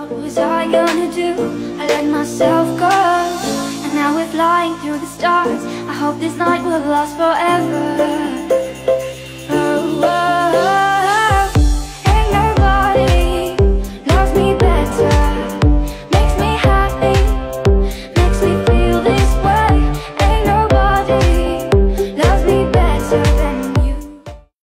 What was I gonna do? I let myself go, and now we're flying through the stars. I hope this night will last forever.